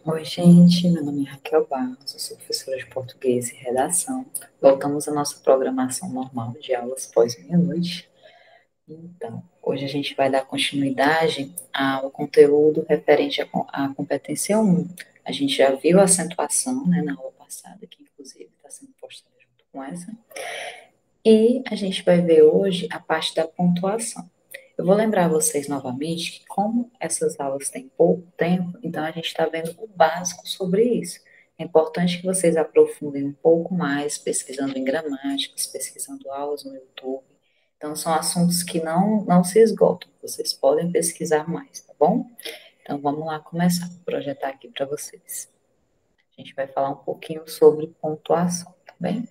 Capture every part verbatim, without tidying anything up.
Oi, gente, meu nome é Raquel Barros, eu sou professora de português e redação. Voltamos à nossa programação normal de aulas pós-meia-noite. Então, hoje a gente vai dar continuidade ao conteúdo referente à com- à competência um. A gente já viu a acentuação, né, na aula passada, que inclusive está sendo postada junto com essa. E a gente vai ver hoje a parte da pontuação. Eu vou lembrar vocês novamente que, como essas aulas têm pouco tempo, então a gente está vendo o básico sobre isso. É importante que vocês aprofundem um pouco mais, pesquisando em gramáticas, pesquisando aulas no YouTube. Então, são assuntos que não, não se esgotam, vocês podem pesquisar mais, tá bom? Então, vamos lá começar, vou projetar aqui para vocês. A gente vai falar um pouquinho sobre pontuação, tá bem?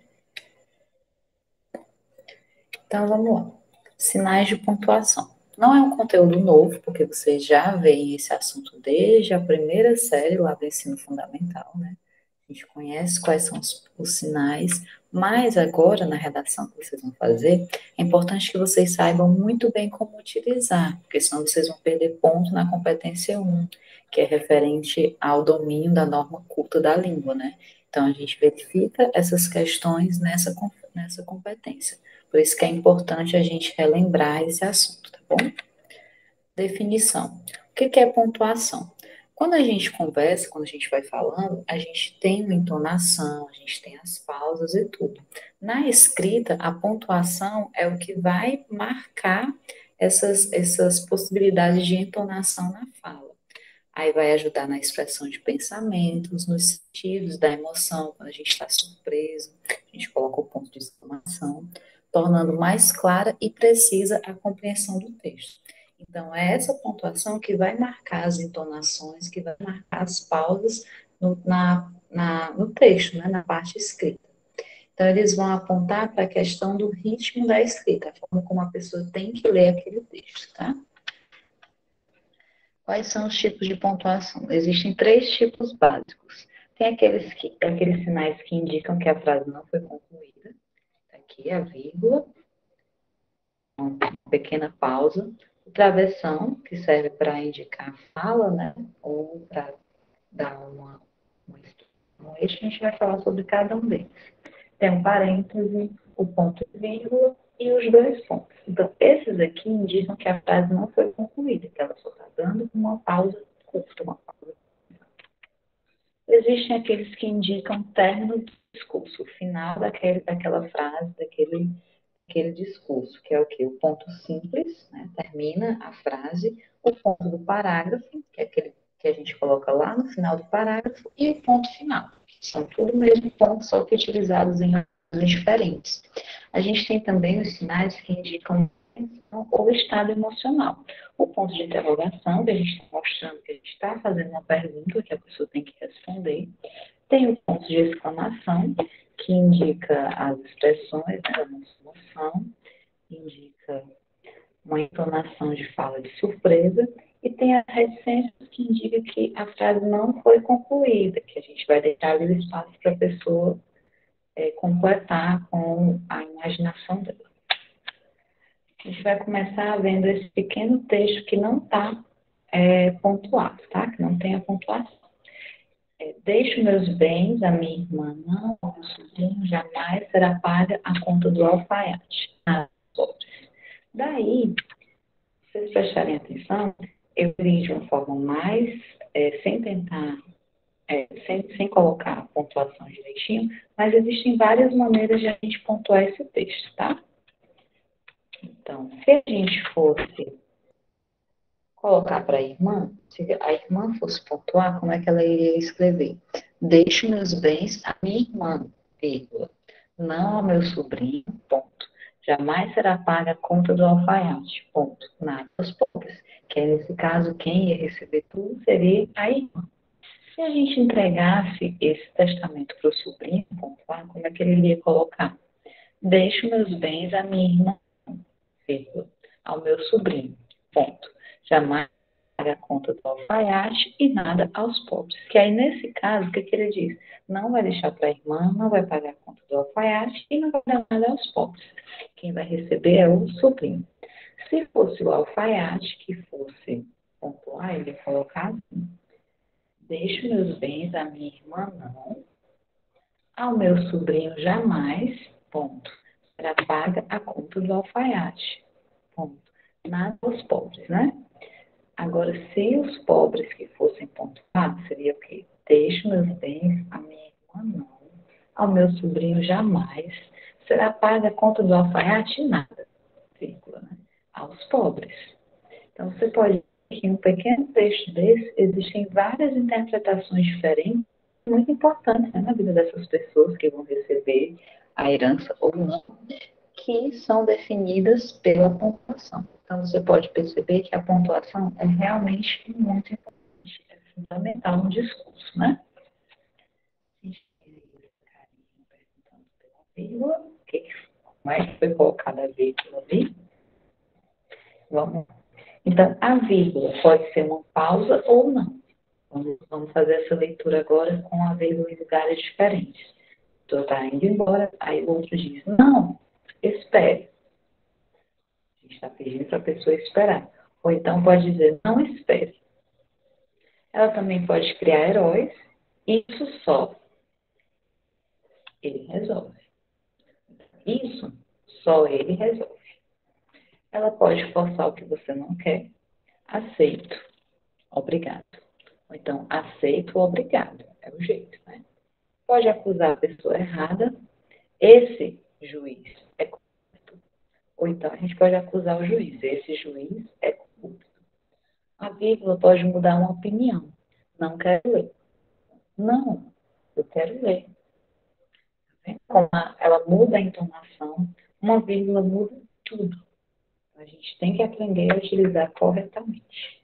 Então, vamos lá. Sinais de pontuação. Não é um conteúdo novo, porque vocês já veem esse assunto desde a primeira série lá do ensino fundamental, né? A gente conhece quais são os, os sinais, mas agora, na redação que vocês vão fazer, é importante que vocês saibam muito bem como utilizar, porque senão vocês vão perder ponto na competência um, que é referente ao domínio da norma culta da língua, né? Então, a gente verifica essas questões nessa, nessa competência. Por isso que é importante a gente relembrar esse assunto, tá bom? Definição. O que é pontuação? Quando a gente conversa, quando a gente vai falando, a gente tem uma entonação, a gente tem as pausas e tudo. Na escrita, a pontuação é o que vai marcar essas, essas possibilidades de entonação na fala. Aí vai ajudar na expressão de pensamentos, nos sentidos da emoção, quando a gente está surpreso, a gente coloca o ponto de exclamação, tornando mais clara e precisa a compreensão do texto. Então, é essa pontuação que vai marcar as entonações, que vai marcar as pausas no, na, na, no texto, né, na parte escrita. Então, eles vão apontar para a questão do ritmo da escrita, a forma como a pessoa tem que ler aquele texto, tá? Quais são os tipos de pontuação? Existem três tipos básicos. Tem aqueles, que, aqueles sinais que indicam que a frase não foi concluída. Aqui a vírgula, uma pequena pausa. O travessão, que serve para indicar a fala, né? Ou para dar uma, uma um eixo. A gente vai falar sobre cada um deles. Tem um parêntese, o ponto e vírgula e os dois pontos. Então, esses aqui indicam que a frase não foi concluída, que ela só está dando uma pausa curta, uma pausa. Existem aqueles que indicam o término do discurso, o final daquele, daquela frase, daquele, daquele discurso, que é o quê? O ponto simples, né? Termina a frase, o ponto do parágrafo, que é aquele que a gente coloca lá no final do parágrafo, e o ponto final, que são tudo o mesmo ponto, só que utilizados em ordens diferentes. A gente tem também os sinais que indicam ou estado emocional. O ponto de interrogação, que a gente está mostrando que a gente está fazendo uma pergunta que a pessoa tem que responder. Tem o ponto de exclamação, que indica as expressões da nossa emoção, indica uma entonação de fala de surpresa, e tem as reticências, que indica que a frase não foi concluída, que a gente vai deixar ali o espaço para a pessoa é, completar com a imaginação dela. A gente vai começar vendo esse pequeno texto que não está é, pontuado, tá? Que não tem a pontuação. É, deixo meus bens, a minha irmã não, o meu sobrinho jamais será paga a conta do alfaiate. Ah, daí, se vocês prestarem atenção, eu li de uma forma mais, é, sem tentar, é, sem, sem colocar a pontuação direitinho, mas existem várias maneiras de a gente pontuar esse texto, tá? Então, se a gente fosse colocar para a irmã, se a irmã fosse pontuar, como é que ela iria escrever? Deixo meus bens à minha irmã, vírgula, não ao meu sobrinho, ponto. Jamais será paga a conta do alfaiate, ponto. Nada aos pobres. Que é, nesse caso, quem ia receber tudo seria a irmã. Se a gente entregasse esse testamento para o sobrinho pontuar, como é que ele iria colocar? Deixo meus bens à minha irmã, vírgula, ao meu sobrinho, ponto. Jamais paga a conta do alfaiate e nada aos pobres. Que aí, nesse caso, o que, que ele diz? Não vai deixar para a irmã, não vai pagar a conta do alfaiate e não vai dar nada aos pobres. Quem vai receber é o sobrinho. Se fosse o alfaiate que fosse pontuar, ele ia colocar assim: Deixo meus bens à minha irmã, não. Ao meu sobrinho, jamais. Ponto. Será paga a conta do alfaiate. Ponto. Nada aos pobres, né? Agora, se os pobres que fossem pontuados, seria o quê? Deixo meus bens à minha irmã, não. Ao meu sobrinho, jamais. Será paga a conta do alfaiate? Nada. Vírgula, né? Aos pobres. Então, você pode ver que em um pequeno texto desse, existem várias interpretações diferentes, muito importantes, né, na vida dessas pessoas que vão receber a herança ou não, que são definidas pela pontuação. Então, você pode perceber que a pontuação é realmente muito importante, é fundamental no discurso, né? Vírgula, como é que foi colocada a vírgula ali? Vamos. Então, a vírgula pode ser uma pausa ou não. Vamos, vamos fazer essa leitura agora com a vírgula em lugares diferentes. Então, está indo embora, aí o outro diz, não, espere. A gente está pedindo para a pessoa esperar. Ou então pode dizer, não espere. Ela também pode criar heróis. Isso só ele resolve. Isso só ele resolve. Ela pode forçar o que você não quer. Aceito. Obrigado. Ou então, aceito o obrigado. É o jeito, né? Pode acusar a pessoa errada. Esse juiz é correto. Ou então a gente pode acusar o juiz. Esse juiz é corrupto. A vírgula pode mudar uma opinião. Não quero ler. Não, eu quero ler. Como ela muda a entonação, uma vírgula muda tudo. A gente tem que aprender a utilizar corretamente.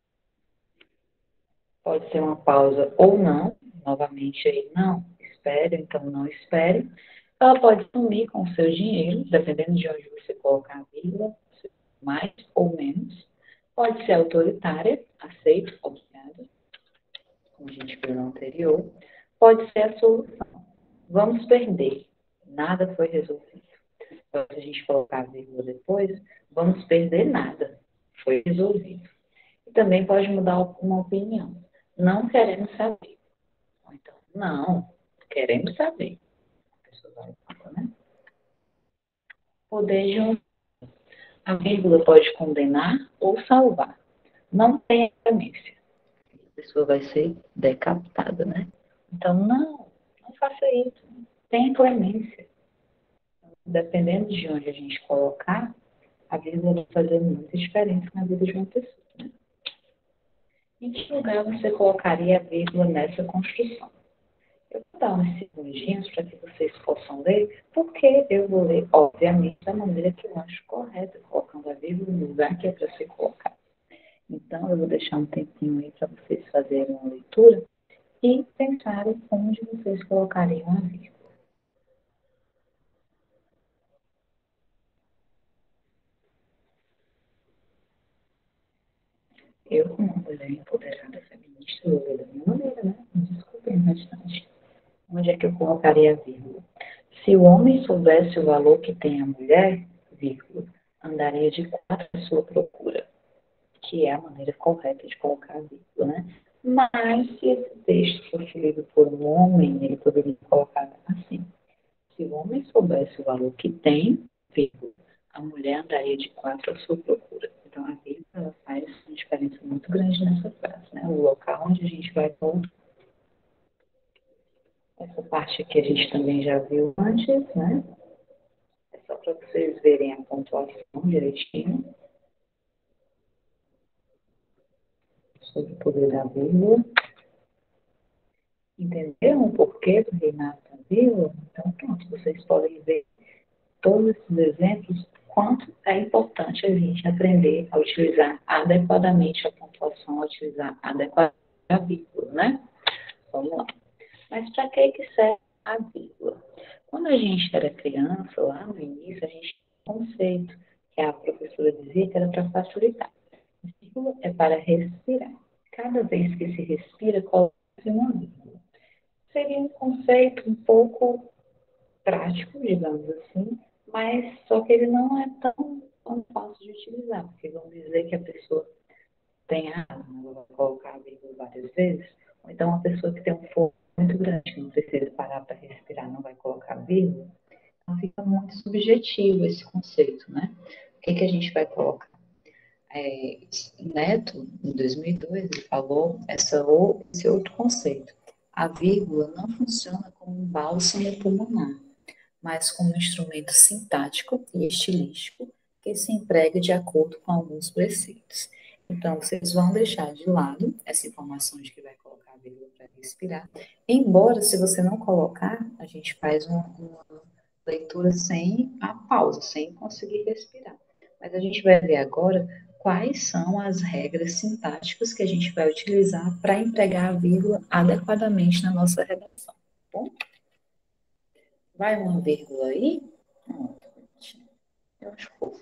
Pode ser uma pausa ou não. Novamente aí, não. Espere, então não espere. Ela pode sumir com o seu dinheiro, dependendo de onde você colocar a vírgula, mais ou menos. Pode ser autoritária, aceito, obrigado, como a gente viu no anterior. Pode ser a solução. Vamos perder. Nada foi resolvido. Então, se a gente colocar a vírgula depois, vamos perder nada. Foi resolvido. E também pode mudar uma opinião. Não queremos saber. Então, não, queremos saber. A pessoa vai falar, né? Poder de um. A vírgula pode condenar ou salvar. Não tem clemência. A pessoa vai ser decapitada, né? Então, não, não faça isso. Tenha clemência. Dependendo de onde a gente colocar, a vírgula vai fazer muita diferença na vida de uma pessoa. Né? Em que lugar você colocaria a vírgula nessa construção? Eu vou dar uns segundinhos para que vocês possam ler, porque eu vou ler, obviamente, da maneira que eu acho correta, colocando a vírgula no lugar que é para ser colocado. Então, eu vou deixar um tempinho aí para vocês fazerem uma leitura e pensarem onde vocês colocariam a vírgula. Eu, como uma mulher empoderada, feminista, vou ler da minha maneira, né? Me desculpem bastante. Onde é que eu colocaria a vírgula? Se o homem soubesse o valor que tem a mulher, vírgula, andaria de quatro à sua procura, que é a maneira correta de colocar a vírgula, né? Mas, se esse texto fosse lido por um homem, ele poderia colocar assim. Se o homem soubesse o valor que tem, vírgula, a mulher andaria de quatro à sua procura. Então, a vírgula faz uma diferença muito grande nessa frase, né? O local onde a gente vai colocar. Essa parte aqui a gente também já viu antes, né? É só para vocês verem a pontuação direitinho. Sobre o poder da vírgula. Entenderam o porquê do reinado da vírgula? Então, pronto, vocês podem ver todos esses exemplos, quanto é importante a gente aprender a utilizar adequadamente a pontuação, a utilizar adequadamente a vírgula, né? Vamos lá. Mas para que que serve a vírgula? Quando a gente era criança, lá no início, a gente tinha um conceito que a professora dizia que era para facilitar. A vírgula é para respirar. Cada vez que se respira, coloca-se uma vírgula. Seria um conceito um pouco prático, digamos assim, mas só que ele não é tão, tão fácil de utilizar, porque vamos dizer que a pessoa tem razão, ela vai colocar a vírgula várias vezes, Então, uma pessoa que tem um fogo muito grande, que não precisa parar para respirar, não vai colocar vírgula, então fica muito subjetivo esse conceito, né? O que, que a gente vai colocar? É, Neto, em dois mil e dois, ele falou essa, esse outro conceito. A vírgula não funciona como um bálsamo pulmonar, mas como um instrumento sintático e estilístico que se emprega de acordo com alguns preceitos. Então, vocês vão deixar de lado essa informação de que vai colocar a vírgula para respirar, embora, se você não colocar, a gente faz uma, uma leitura sem a pausa, sem conseguir respirar. Mas a gente vai ver agora quais são as regras sintáticas que a gente vai utilizar para empregar a vírgula adequadamente na nossa redação. Tá bom? Vai uma vírgula aí? Pronto. Eu acho fofo.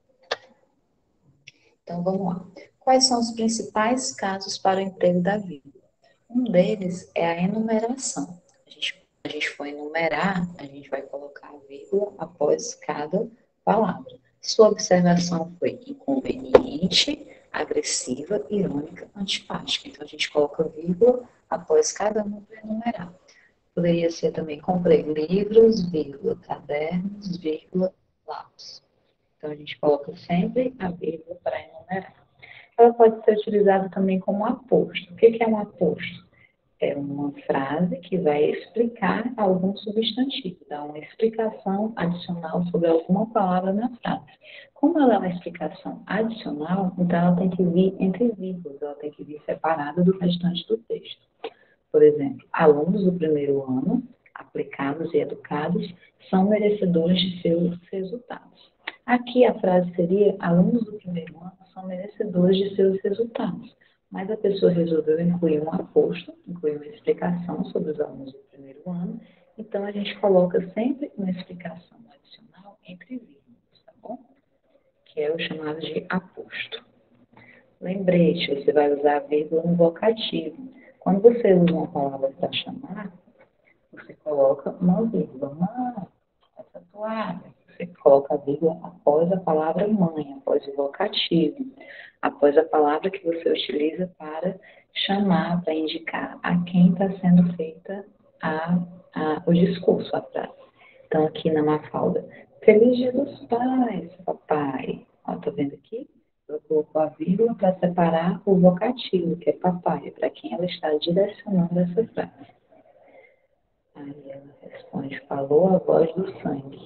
Então, vamos lá. Quais são os principais casos para o emprego da vírgula? Um deles é a enumeração. A gente, a gente for enumerar, a gente vai colocar a vírgula após cada palavra. Sua observação foi inconveniente, agressiva, irônica, antipática. Então, a gente coloca vírgula após cada um do enumerar. Poderia ser também comprei livros, vírgula, cadernos, vírgula, lápis. Então, a gente coloca sempre a vírgula para enumerar. Ela pode ser utilizada também como aposto. O que é um aposto? É uma frase que vai explicar algum substantivo, dar uma explicação adicional sobre alguma palavra na frase. Como ela é uma explicação adicional, então ela tem que vir entre vírgulas, ela tem que vir separada do restante do texto. Por exemplo, alunos do primeiro ano, aplicados e educados, são merecedores de seus resultados. Aqui a frase seria: alunos do primeiro ano são merecedores de seus resultados. Mas a pessoa resolveu incluir um aposto, incluir uma explicação sobre os alunos do primeiro ano. Então, a gente coloca sempre uma explicação adicional entre vírgulas, tá bom? Que é o chamado de aposto. Lembrete, você vai usar a vírgula no vocativo. Quando você usa uma palavra para chamar, você coloca uma vírgula. Mãe, essa toalha. Você coloca a vírgula após a palavra mãe, após o vocativo, após a palavra que você utiliza para chamar, para indicar a quem está sendo feita a, a, o discurso, a frase. Então, aqui na Mafalda, Feliz Dia dos Pais, papai. Ó, tá vendo aqui? Eu coloco a vírgula para separar o vocativo, que é papai, para quem ela está direcionando essa frase. Aí ela responde, falou a voz do sangue.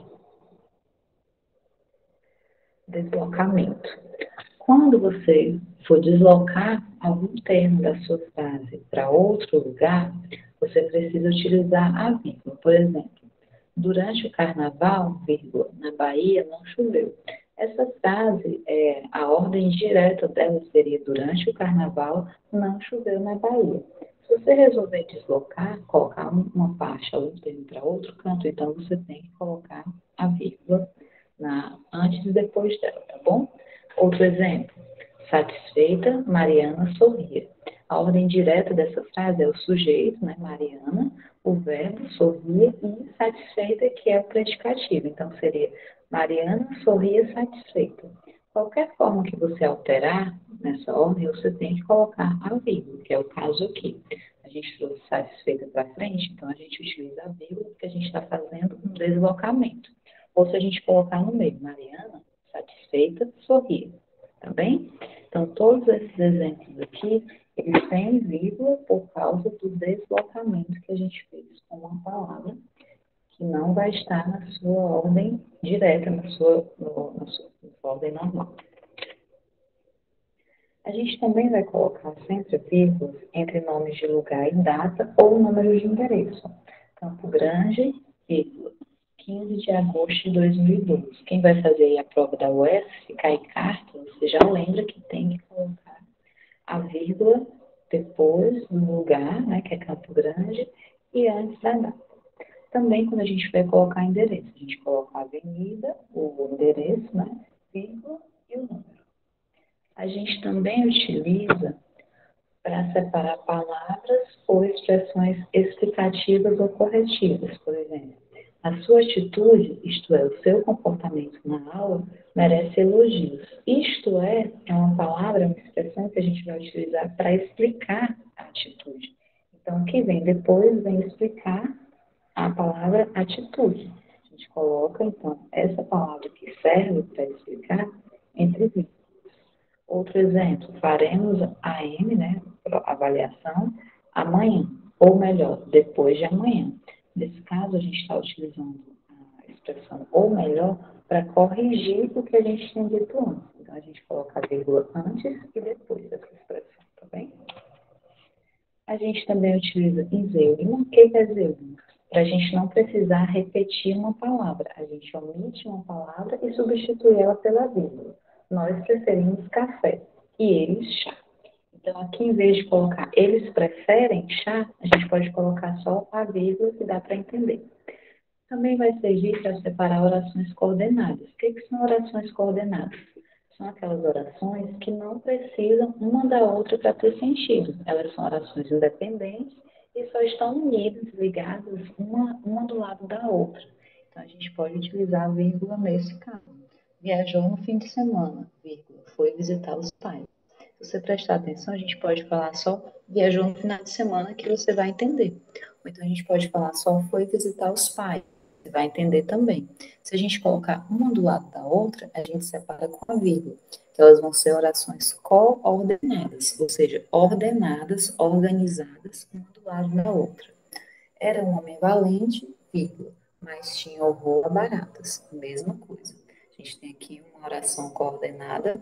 Deslocamento. Quando você for deslocar algum termo da sua frase para outro lugar, você precisa utilizar a vírgula. Por exemplo, durante o carnaval, vírgula, na Bahia não choveu. Essa frase, é, a ordem direta dela seria durante o carnaval não choveu na Bahia. Se você resolver deslocar, colocar uma parte, algum termo para outro canto, então você tem que colocar a vírgula na, antes e depois dela, tá bom? Outro exemplo, satisfeita, Mariana sorria. A ordem direta dessa frase é o sujeito, né, Mariana, o verbo sorria e satisfeita, que é o predicativo. Então, seria Mariana sorria satisfeita. Qualquer forma que você alterar nessa ordem, você tem que colocar a vírgula, que é o caso aqui. A gente trouxe satisfeita para frente, então a gente utiliza a vírgula porque a gente está fazendo um deslocamento. Ou se a gente colocar no meio, Mariana satisfeita, sorria. Tá bem? Então, todos esses exemplos aqui, eles têm vírgula por causa do deslocamento que a gente fez com uma palavra que não vai estar na sua ordem direta, na sua, no, na sua, na sua ordem normal. A gente também vai colocar sempre vírgulas entre nomes de lugar e data ou números de endereço. Campo Grande, vírgula, quinze de agosto de dois mil e doze. Quem vai fazer aí a prova da U E S, se cair carta, você já lembra que tem que colocar a vírgula depois do lugar, né, que é Campo Grande, e antes da data. Também quando a gente vai colocar endereço, a gente coloca a avenida, o endereço, né, vírgula e o número. A gente também utiliza para separar palavras ou expressões explicativas ou corretivas, por exemplo. A sua atitude, isto é, o seu comportamento na aula, merece elogios. Isto é, é uma palavra, uma expressão que a gente vai utilizar para explicar a atitude. Então, o que vem depois vem explicar a palavra atitude. A gente coloca, então, essa palavra que serve para explicar entre vírgulas. Outro exemplo, faremos a M, né, avaliação, amanhã, ou melhor, depois de amanhã. Nesse caso, a gente está utilizando a expressão ou melhor para corrigir o que a gente tinha dito antes. Então, a gente coloca a vírgula antes e depois dessa expressão, tá bem? A gente também utiliza enzeuma. O que é enzeuma? Para a gente não precisar repetir uma palavra. A gente omite uma palavra e substitui ela pela vírgula. Nós preferimos café e eles chá. Então, aqui, em vez de colocar eles preferem chá, a gente pode colocar só a vírgula que dá para entender. Também vai servir para separar orações coordenadas. O que, que são orações coordenadas? São aquelas orações que não precisam uma da outra para ter sentido. Elas são orações independentes e só estão unidas, ligadas, uma, uma do lado da outra. Então, a gente pode utilizar a vírgula nesse caso. Viajou no fim de semana, vírgula, foi visitar os pais. Se você prestar atenção, a gente pode falar só viajou no final de semana, que você vai entender. Ou então a gente pode falar só foi visitar os pais, você vai entender também. Se a gente colocar uma do lado da outra, a gente separa com a vírgula, que elas vão ser orações coordenadas, ou seja, ordenadas, organizadas, uma do lado da outra. Era um homem valente, vírgula, mas tinha horror a baratas, mesma coisa. A gente tem aqui uma oração coordenada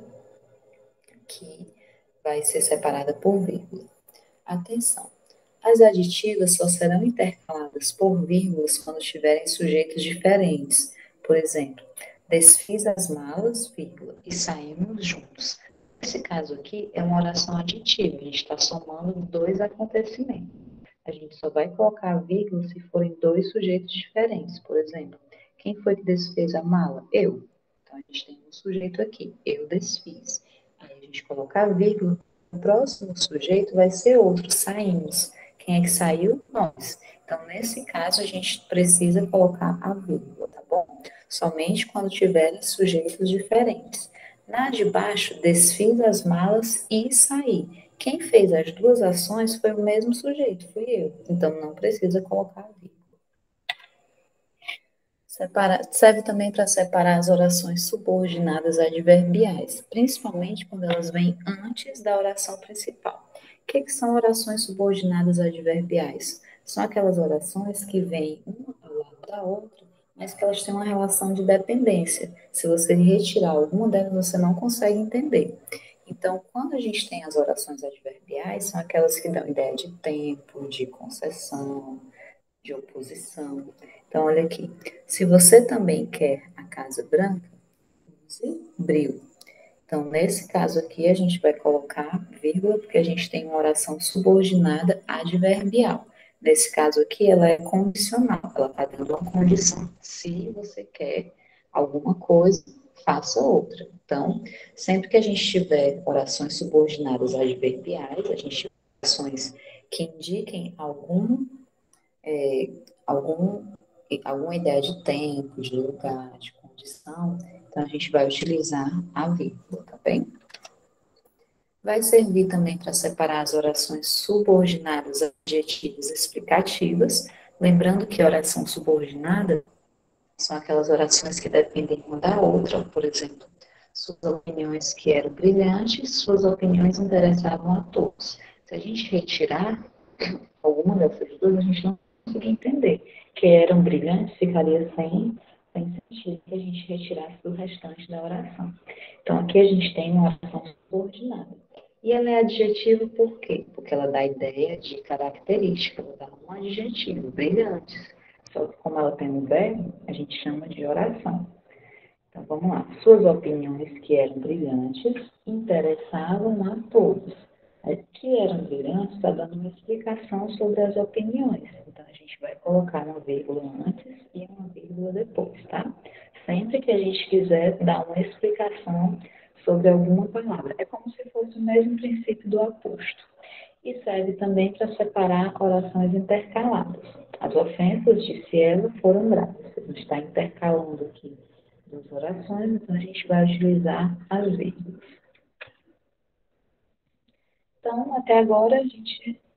que vai ser separada por vírgula. Atenção! As aditivas só serão intercaladas por vírgulas quando tiverem sujeitos diferentes. Por exemplo, desfiz as malas, vírgula, e saímos juntos. Nesse caso aqui, é uma oração aditiva. A gente está somando dois acontecimentos. A gente só vai colocar vírgula se forem dois sujeitos diferentes. Por exemplo, quem foi que desfez a mala? Eu. Então, a gente tem um sujeito aqui, eu desfiz. Aí a gente coloca a vírgula, o próximo sujeito vai ser outro, saímos. Quem é que saiu? Nós. Então, nesse caso, a gente precisa colocar a vírgula, tá bom? Somente quando tiverem sujeitos diferentes. Na de baixo, desfiz as malas e saí. Quem fez as duas ações foi o mesmo sujeito, fui eu. Então, não precisa colocar a vírgula. Separa, serve também para separar as orações subordinadas adverbiais, principalmente quando elas vêm antes da oração principal. O que, que são orações subordinadas adverbiais? São aquelas orações que vêm uma ao lado da outra, mas que elas têm uma relação de dependência. Se você retirar alguma delas, você não consegue entender. Então, quando a gente tem as orações adverbiais, são aquelas que dão ideia de tempo, de concessão, de oposição. Então, olha aqui. Se você também quer a casa branca, use bril. Então, nesse caso aqui, a gente vai colocar vírgula, porque a gente tem uma oração subordinada adverbial. Nesse caso aqui, ela é condicional, ela está dando uma condição. Se você quer alguma coisa, faça outra. Então, sempre que a gente tiver orações subordinadas adverbiais, a gente tiver orações que indiquem algum é, algum, alguma ideia de tempo, de lugar, de condição, então a gente vai utilizar a vírgula, tá bem? Vai servir também para separar as orações subordinadas adjetivas explicativas, lembrando que oração subordinada são aquelas orações que dependem uma da outra, por exemplo, suas opiniões que eram brilhantes, suas opiniões interessavam a todos. Se a gente retirar alguma dessas duas, a gente não conseguir entender. Que eram brilhantes ficaria sem, sem sentido que a gente retirasse do restante da oração. Então, aqui a gente tem uma oração subordinada. E ela é adjetiva por quê? Porque ela dá ideia de característica, ela dá um adjetivo, brilhantes. Só que como ela tem um verbo, a gente chama de oração. Então, vamos lá. Suas opiniões, que eram brilhantes, interessavam a todos. Que eram brilhantes está dando uma explicação sobre as opiniões. Então, a gente vai colocar uma vírgula antes e uma vírgula depois, tá? Sempre que a gente quiser dar uma explicação sobre alguma palavra. É como se fosse o mesmo princípio do aposto. E serve também para separar orações intercaladas. As ofensas, disse ela, foram graves. A gente está intercalando aqui duas orações, então a gente vai utilizar as vírgulas. Então, até agora, a gente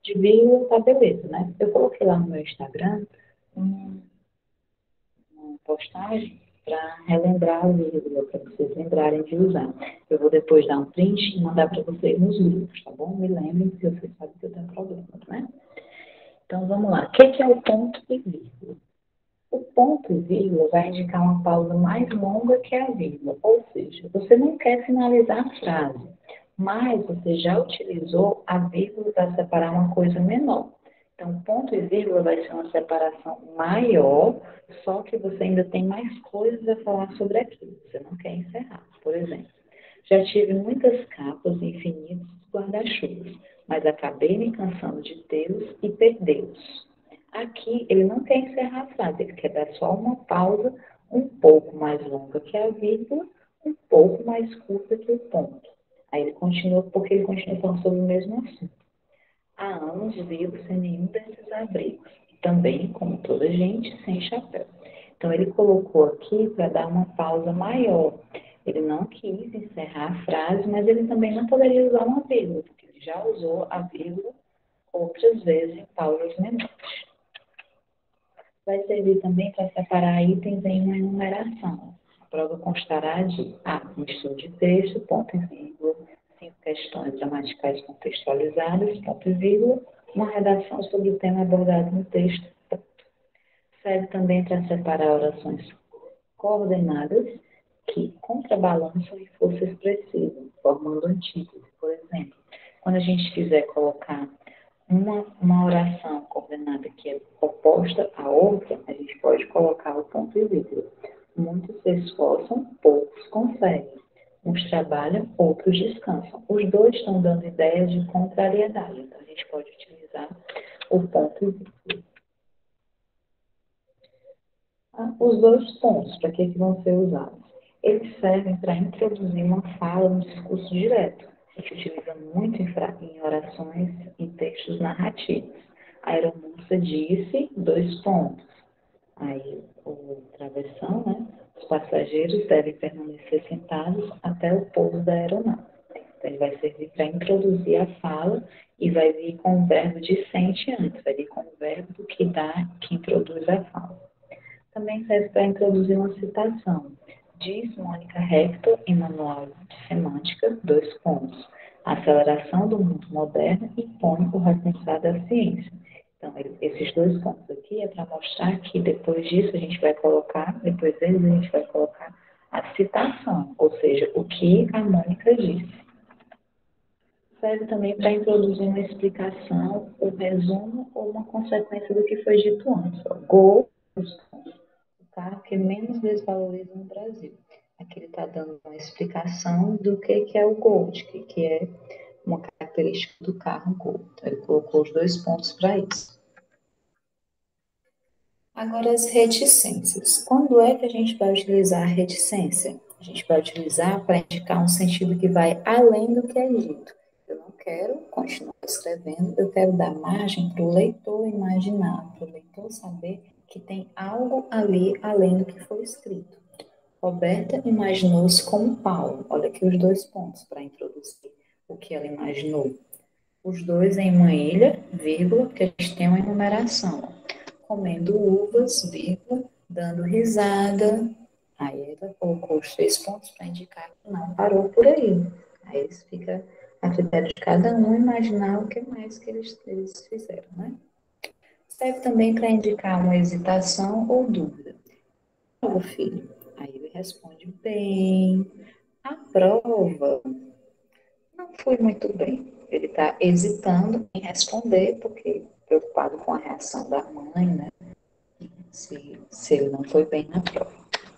de vírgula, tá beleza, né? Eu coloquei lá no meu Instagram um, uma postagem para relembrar a vírgula, para vocês lembrarem de usar. Eu vou depois dar um print e mandar para vocês nos grupos, tá bom? Me lembrem, porque vocês sabem que eu tenho problema, né? Então, vamos lá. O que é o ponto e vírgula? O ponto e vírgula vai indicar uma pausa mais longa que a vírgula, ou seja, você não quer finalizar a frase, mas você já utilizou a vírgula para separar uma coisa menor. Então, ponto e vírgula vai ser uma separação maior, só que você ainda tem mais coisas a falar sobre aquilo. Você não quer encerrar. Por exemplo, já tive muitas capas infinitos guarda-chuvas, mas acabei me cansando de tê-los e perdê-los. Aqui, ele não quer encerrar a frase, ele quer dar só uma pausa um pouco mais longa que a vírgula, um pouco mais curta que o ponto. Aí ele continua, porque ele continua falando sobre o mesmo assunto. Há anos vivo sem nenhum desses abrigos, e também, como toda gente, sem chapéu. Então, ele colocou aqui para dar uma pausa maior. Ele não quis encerrar a frase, mas ele também não poderia usar uma vírgula, porque ele já usou a vírgula outras vezes em pausas menores. Vai servir também para separar itens em uma enumeração. A prova constará de A. Um estudo de texto, ponto e vírgula, cinco questões gramaticais contextualizadas, ponto e vírgula, uma redação sobre o tema abordado no texto, ponto. Serve também para separar orações coordenadas que contrabalançam em força expressiva, formando antíteses. Por exemplo, quando a gente quiser colocar uma, uma oração coordenada que é oposta à outra, a gente pode colocar o ponto e vírgula. Muitos se esforçam, poucos conseguem. Uns trabalham, outros descansam. Os dois estão dando ideias de contrariedade, então a gente pode utilizar o ponto e vírgula. Ah, os dois pontos, para que, que vão ser usados? Eles servem para introduzir uma fala no discurso direto. A gente utiliza muito em, em orações e textos narrativos. A aeromoça disse, dois pontos. Aí, o travessão, né? Os passageiros devem permanecer sentados até o pouso da aeronave. Então, ele vai servir para introduzir a fala e vai vir com o verbo dissente antes, vai vir com o verbo que dá, que introduz a fala. Também serve para introduzir uma citação. Diz Mônica Hector em Manual de Semântica, dois pontos. A aceleração do mundo moderno impõe o repensar da ciência. Então, esses dois pontos aqui é para mostrar que depois disso a gente vai colocar, depois deles a gente vai colocar a citação, ou seja, o que a Mônica disse. Serve também para introduzir uma explicação, um resumo ou uma consequência do que foi dito antes. Gol, o carro que menos desvaloriza no Brasil. Aqui ele está dando uma explicação do que, que é o Gold, que, que é uma característica do carro Gol. Então, ele colocou os dois pontos para isso. Agora, as reticências. Quando é que a gente vai utilizar a reticência? A gente vai utilizar para indicar um sentido que vai além do que é dito. Eu não quero continuar escrevendo, eu quero dar margem para o leitor imaginar, para o leitor saber que tem algo ali além do que foi escrito. Roberta imaginou-se como Paulo. Olha aqui os dois pontos para introduzir o que ela imaginou. Os dois em uma ilha, vírgula, porque a gente tem uma enumeração. Comendo uvas, vírgula, dando risada. Aí ela colocou os três pontos para indicar que não parou por aí. Aí fica a critério de cada um imaginar o que mais que eles, eles fizeram, né? Serve também para indicar uma hesitação ou dúvida. Ó, filho, aí ele responde bem. A prova não foi muito bem. Ele está hesitando em responder, porque preocupado com a reação da mãe, né? Se, se ele não foi bem na prova.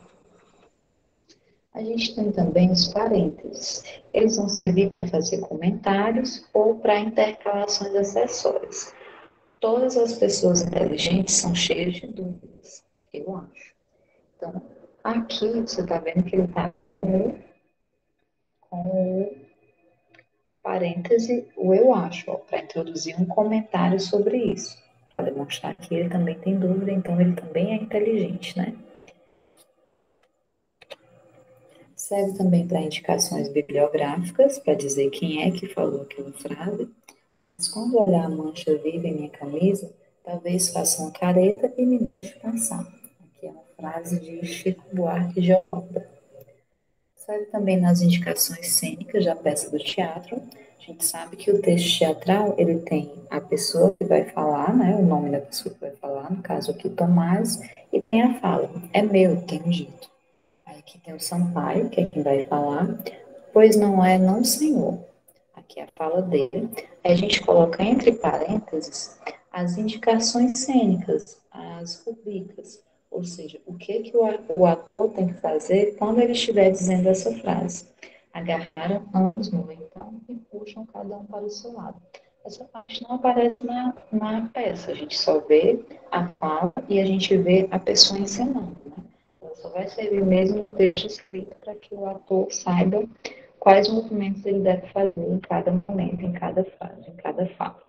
A gente tem também os parênteses. Eles vão servir para fazer comentários ou para intercalações acessórias. Todas as pessoas inteligentes são cheias de dúvidas, eu acho. Então, aqui você está vendo que ele está com, com o parêntese, o eu acho, para introduzir um comentário sobre isso. Para demonstrar que ele também tem dúvida, então ele também é inteligente, né? Serve também para indicações bibliográficas, para dizer quem é que falou aquela frase. Mas quando olhar a mancha viva em minha camisa, talvez faça uma careta e me deixe passar. Aqui é uma frase de Chico Buarque de Holanda. Serve também nas indicações cênicas da peça do teatro. A gente sabe que o texto teatral, ele tem a pessoa que vai falar, né, o nome da pessoa que vai falar, no caso aqui Tomás, e tem a fala, é meu, tem um dito. Aí aqui tem o Sampaio, que é quem vai falar, pois não é, não senhor. Aqui é a fala dele. Aí a gente coloca entre parênteses as indicações cênicas, as rubricas, ou seja, o que, que o ator tem que fazer quando ele estiver dizendo essa frase. Agarraram ambos no ventão e puxam cada um para o seu lado. Essa parte não aparece na, na peça, a gente só vê a fala e a gente vê a pessoa encenando, né? Ela só vai servir mesmo o texto escrito para que o ator saiba quais movimentos ele deve fazer em cada momento, em cada frase, em cada fala.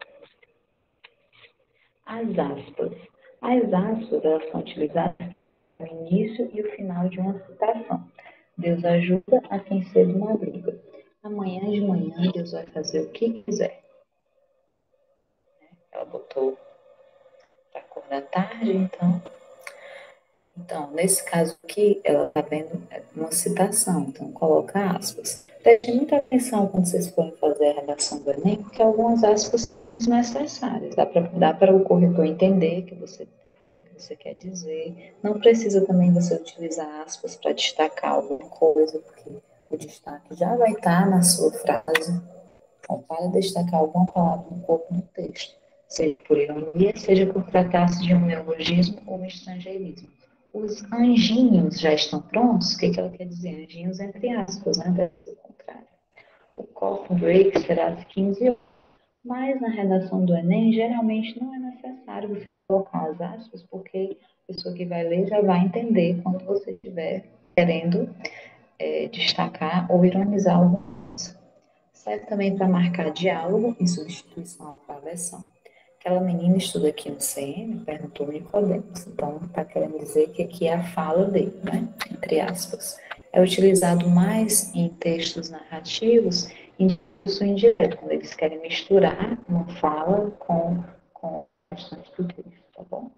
As aspas. As aspas, elas são utilizadas no início e o final de uma citação. Deus ajuda a quem cedo madruga. Amanhã de manhã Deus vai fazer o que quiser. Ela botou para acordar tarde, então. Então, nesse caso aqui, ela está vendo uma citação, então coloca aspas. Preste muita atenção quando vocês forem fazer a redação do Enem, porque algumas aspas são desnecessárias. Dá para dá para o corretor entender que você que você quer dizer. Não precisa também você utilizar aspas para destacar alguma coisa, porque o destaque já vai estar na sua frase. Então, para destacar alguma palavra no corpo do texto, seja por ironia, seja por tratar-se de um neologismo ou um estrangeirismo. Os anjinhos já estão prontos? O que, que ela quer dizer? Anjinhos entre aspas, né? Deve ser o contrário. O coffee break será às quinze horas. Mas na redação do Enem, geralmente não é necessário você colocar as aspas, porque a pessoa que vai ler já vai entender quando você estiver querendo é, destacar ou ironizar alguma coisa. Serve também para marcar diálogo em substituição à travessão. Aquela menina estuda aqui no C M, perguntou Nicodemos. Então, está querendo dizer que aqui é a fala dele, né? Entre aspas. É utilizado mais em textos narrativos, em discurso indireto, quando eles querem misturar uma fala com, com o restante do texto, tá bom?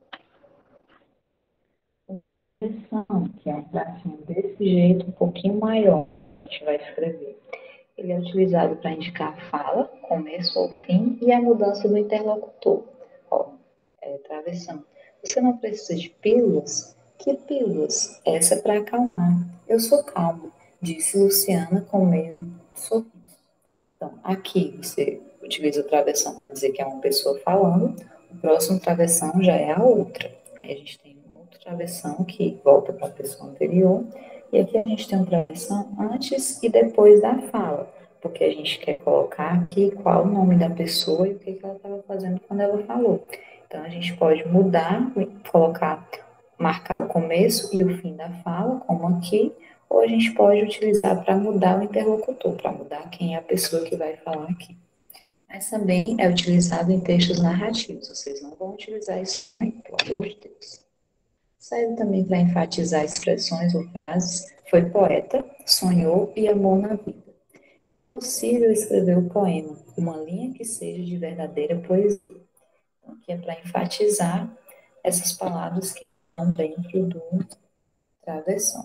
Expressão, que é um tracinho desse jeito, um pouquinho maior, a gente vai escrever. Ele é utilizado para indicar a fala, começo ou fim, e a mudança do interlocutor. Ó, é, travessão. Você não precisa de pílulas? Que pílulas? Essa é para acalmar. Eu sou calma, disse Luciana com meio sorriso. Então, aqui você utiliza o travessão para dizer que é uma pessoa falando, o próximo travessão já é a outra. Aí a gente tem um outro travessão que volta para a pessoa anterior, e aqui a gente tem um travessão antes e depois da fala, porque a gente quer colocar aqui qual o nome da pessoa e o que, que ela estava fazendo quando ela falou. Então, a gente pode mudar, colocar, marcar o começo e o fim da fala, como aqui, ou a gente pode utilizar para mudar o interlocutor, para mudar quem é a pessoa que vai falar aqui. Mas também é utilizado em textos narrativos, vocês não vão utilizar isso, pelo amor de Deus. Serve também para enfatizar expressões ou frases. Foi poeta, sonhou e amou na vida. É possível escrever o poema, uma linha que seja de verdadeira poesia. Então, aqui é para enfatizar essas palavras que estão dentro do travessão.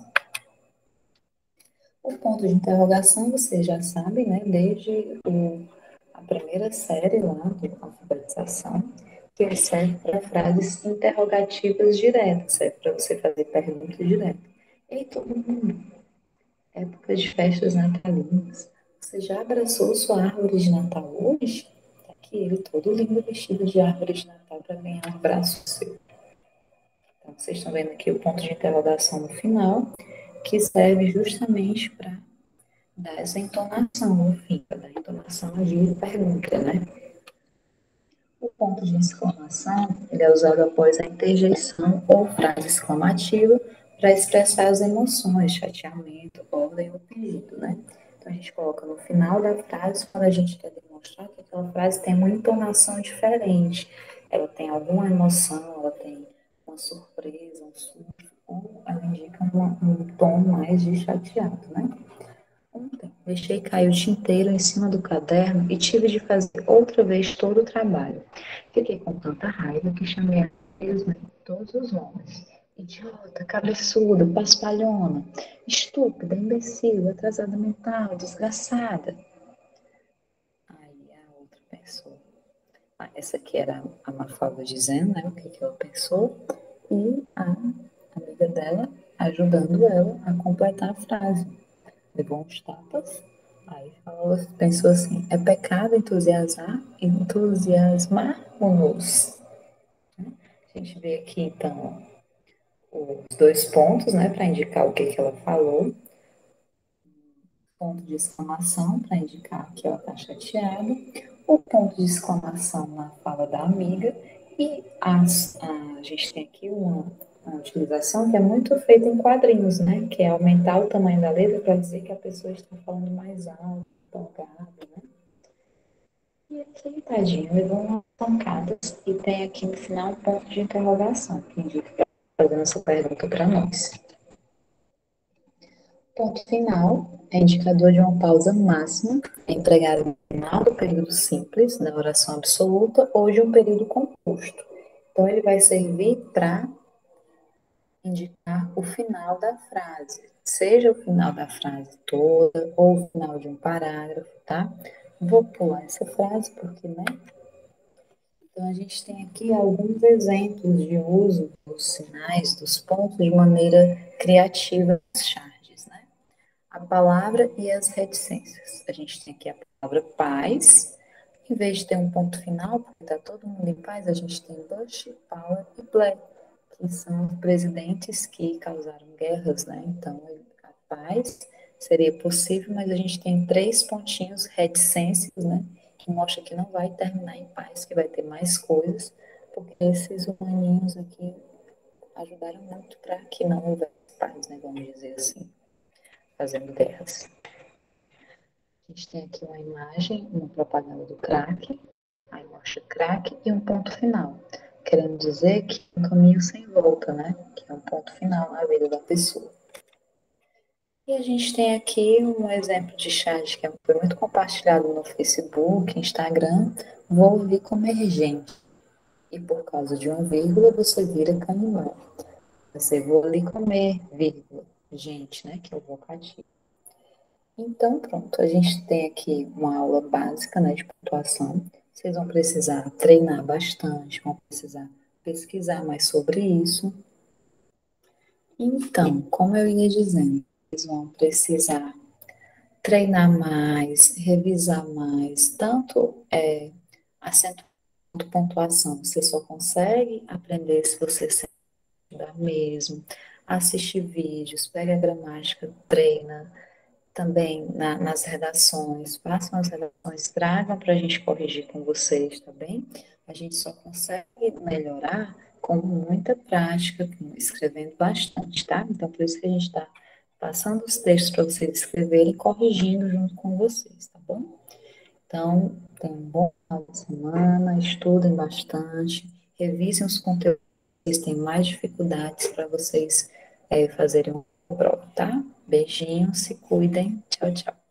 O ponto de interrogação, vocês já sabem, né, desde o, a primeira série lá de alfabetização, que ele serve para frases interrogativas diretas, serve para você fazer perguntas diretas. Ei, todo mundo, época de festas natalinas, você já abraçou sua árvore de Natal hoje? Tá aqui ele todo lindo vestido de árvore de Natal para ganhar um abraço seu. Então, vocês estão vendo aqui o ponto de interrogação no final, que serve justamente para dar essa entonação no fim, para dar entonação de pergunta, né? O ponto de exclamação, ele é usado após a interjeição ou frase exclamativa para expressar as emoções, chateamento, ordem ou pedido, né? Então, a gente coloca no final da frase quando a gente quer demonstrar que aquela frase tem uma entonação diferente. Ela tem alguma emoção, ela tem uma surpresa, um susto, ou ela indica uma, um tom mais de chateado, né? Um tempo. Deixei cair o tinteiro em cima do caderno e tive de fazer outra vez todo o trabalho. Fiquei com tanta raiva que chamei a mesma em todos os nomes. Idiota, cabeçuda, paspalhona, estúpida, imbecil, atrasada mental, desgraçada. Aí a outra pensou. Ah, essa aqui era a Mafalda dizendo, né, o que, que ela pensou, e a amiga dela ajudando ela a completar a frase. Levou uns tapas, aí falou, pensou assim, é pecado entusiasmar, entusiasmar-nos. A gente vê aqui, então, os dois pontos, né, para indicar o que, que ela falou. Ponto de exclamação para indicar que ela está chateada. O ponto de exclamação na fala da amiga. E as, a, a gente tem aqui uma, uma utilização que é muito feita em quadrinhos, né? Que é aumentar o tamanho da letra para dizer que a pessoa está falando mais alto, empolgada, né? E aqui, tadinho, levou umas pancadas e tem aqui no final um ponto de interrogação, que indica que ela está fazendo essa pergunta para nós. Ponto final é indicador de uma pausa máxima empregada no final do período simples, na oração absoluta, ou de um período composto. Então, ele vai servir para indicar o final da frase, seja o final da frase toda ou o final de um parágrafo, tá? Vou pular essa frase porque, né? Então, a gente tem aqui alguns exemplos de uso dos sinais, dos pontos, de maneira criativa nas charges, né? A palavra e as reticências. A gente tem aqui a palavra paz. Em vez de ter um ponto final, porque está todo mundo em paz, a gente tem Bush, Power e Blair, que são os presidentes que causaram guerras, né? Então, a paz seria possível, mas a gente tem três pontinhos reticências, né? Que mostra que não vai terminar em paz, que vai ter mais coisas, porque esses humaninhos aqui ajudaram muito para que não houvesse paz, né? Vamos dizer assim, fazendo guerras. A gente tem aqui uma imagem, uma propaganda do crack, aí mostra crack e um ponto final, querendo dizer que é um caminho sem volta, né? Que é um ponto final na vida da pessoa. E a gente tem aqui um exemplo de chat que foi muito compartilhado no Facebook, Instagram, vou vir comer gente. E por causa de uma vírgula, você vira canibal. Você vou ali comer, vírgula, gente, né? Que é o vocativo. Então, pronto, a gente tem aqui uma aula básica, né, de pontuação. Vocês vão precisar treinar bastante, vão precisar pesquisar mais sobre isso. Então, como eu ia dizendo, vocês vão precisar treinar mais, revisar mais, tanto é, acento quanto pontuação. Você só consegue aprender se você se estudar mesmo, assistir vídeos, pega a gramática, treina, também na, nas redações, façam as redações, tragam para a gente corrigir com vocês, tá bem? A gente só consegue melhorar com muita prática, escrevendo bastante, tá? Então, por isso que a gente está passando os textos para vocês escreverem e corrigindo junto com vocês, tá bom? Então, tenham um bom final de semana, estudem bastante, revisem os conteúdos, vocês têm mais dificuldades para vocês é, fazerem uma prova, tá? Beijinhos, se cuidem. Tchau, tchau.